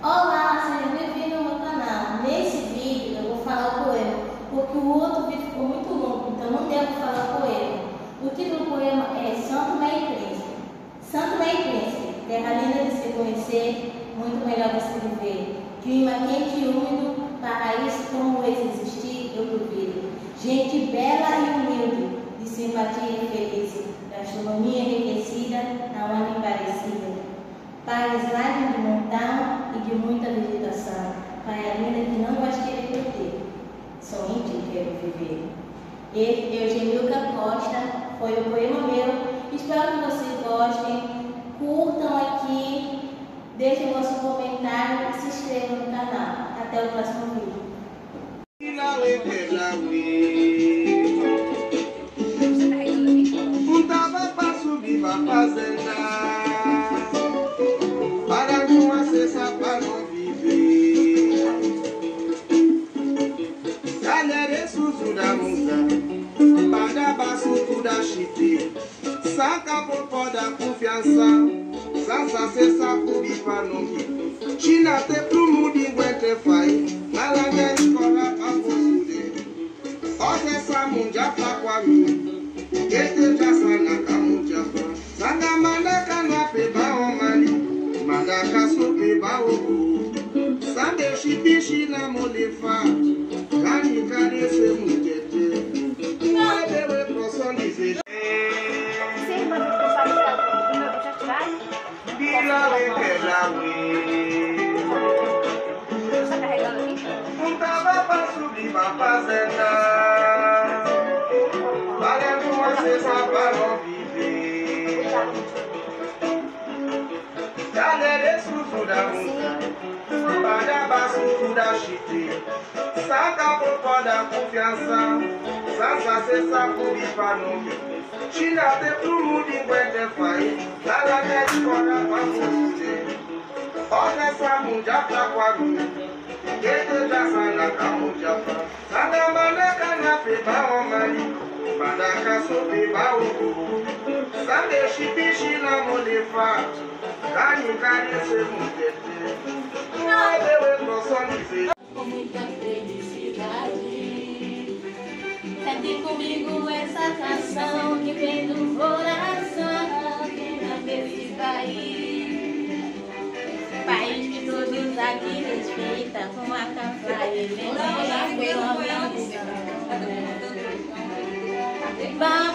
Olá, seja bem-vindo ao meu canal. Nesse vídeo eu vou falar o poema, porque o outro vídeo ficou muito longo, então não devo falar o poema. O título do poema é Santo Meio Príncipe. Santo Meio Príncipe, terra linda de se conhecer, muito melhor de se viver. Clima quente e úmido, paraíso como esse existir, eu duvido. Gente bela e humilde, de simpatia feliz, gastronomia enriquecida, não há nem parecida. Paisagem de montão e de muita vegetação, praia linda que não gostaria de perder, só em ti quero viver. Eugenilka Costa, foi o poema meu, espero que vocês gostem, curtam aqui, deixem o vosso comentário e se inscrevam no canal. Até o próximo vídeo. Juntava pra subir pra fazenda, para não acessar, para não viver. Galera, suzu da musa, para baixo da chite, saca por da confiança, sassa cessa por ir para não vir. China te pro mundo enquanto faz, na larga escola pra você. Olha essa mundia pra quami, que te jassa na camundia pra. Sanga mandaka na peba omani, mandaka so peba oku. Sande shibishi na molefa, kani kare se mujete. Mwebewe prosonize. Bila wekelawe. Juntava pra subir pra fazenda, para não acessar, para não viver. Galera, suzu da musa, para baixo da chite, saca por da confiança, sassa cessa por ir para não viver. China te pro mundo enquanto faz, na larga escola pra você. Olha essa mundia pra quami, que te jassa na camundia pra. Sanga mandaka na peba omani, mandaka so peba oku. Sande shibishi na molefa, kani kani se mujete. Mwebewe prosonize. Com muita felicidade, cante comigo essa canção que vem do coração, que na desse país, país que todos aqui respeitam, com a café e veneno pelo amor.